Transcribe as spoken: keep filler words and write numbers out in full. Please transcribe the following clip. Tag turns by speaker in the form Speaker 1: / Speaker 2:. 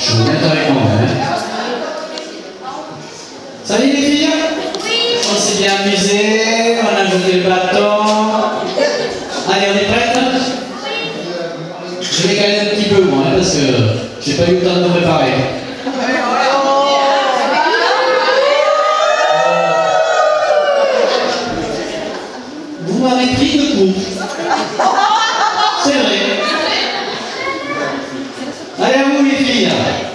Speaker 1: Je vous mets avec moi. Hein. Ça va les filles? Oui. On s'est bien amusé, on a joué le bâton. Allez, on est prêtes? Oui. Je vais caler un petit peu moi, hein, parce que j'ai pas eu le temps de me préparer. Vous m'avez pris de coup. C'est vrai. Allez à vous les filles.